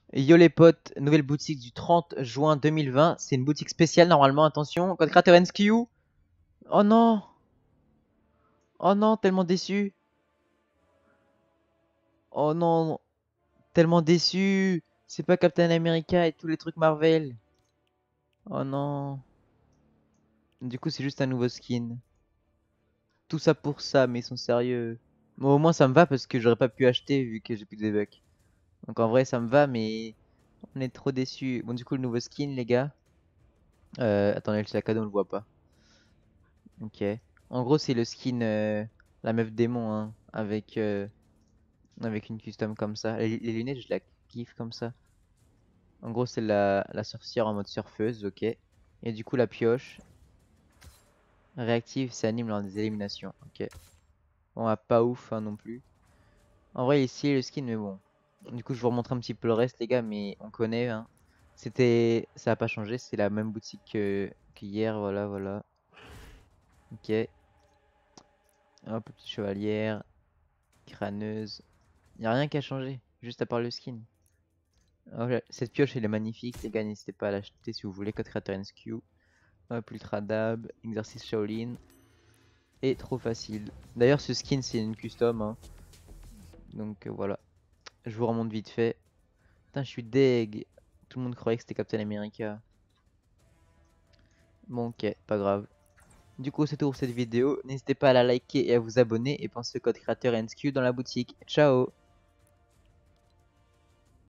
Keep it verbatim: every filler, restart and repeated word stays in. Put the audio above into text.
Yo les potes, nouvelle boutique du trente juin deux mille vingt. C'est une boutique spéciale normalement, attention. Code créateur N S Q. Oh non. Oh non, tellement déçu. Oh non, tellement déçu. C'est pas Captain America et tous les trucs Marvel. Oh non. Du coup, c'est juste un nouveau skin. Tout ça pour ça, mais ils sont sérieux. Bon, au moins ça me va parce que j'aurais pas pu acheter vu que j'ai plus de V-Bucks. Donc en vrai, ça me va, mais on est trop déçus. Bon, du coup, le nouveau skin, les gars. Euh, attendez, le sac à dos, on le voit pas. Ok. En gros, c'est le skin, euh, la meuf démon, hein, avec, euh, avec une custom comme ça. Les, les lunettes, je la kiffe comme ça. En gros, c'est la, la sorcière en mode surfeuse, ok. Et du coup, la pioche réactive, s'anime lors des éliminations, ok. Bon, ah, pas ouf hein, non plus. En vrai, ici, le skin, mais bon. Du coup, je vous remontre un petit peu le reste, les gars, mais on connaît, hein. C'était, ça a pas changé, c'est la même boutique que qu'hier, voilà, voilà. Ok. Hop, petite chevalière, crâneuse. Y a rien qui a changé, juste à part le skin. Oh, la- cette pioche elle est magnifique, les gars, n'hésitez pas à l'acheter si vous voulez. Code créateur N S Q. Hop, Ultra Dab, exercice Shaolin. Et trop facile. D'ailleurs, ce skin c'est une custom, hein. Donc euh, voilà, je vous remonte vite fait. Putain, je suis deg. Tout le monde croyait que c'était Captain America. Bon, ok, pas grave. Du coup, c'est tout pour cette vidéo. N'hésitez pas à la liker et à vous abonner. Et pensez au code créateur N S Q dans la boutique. Ciao!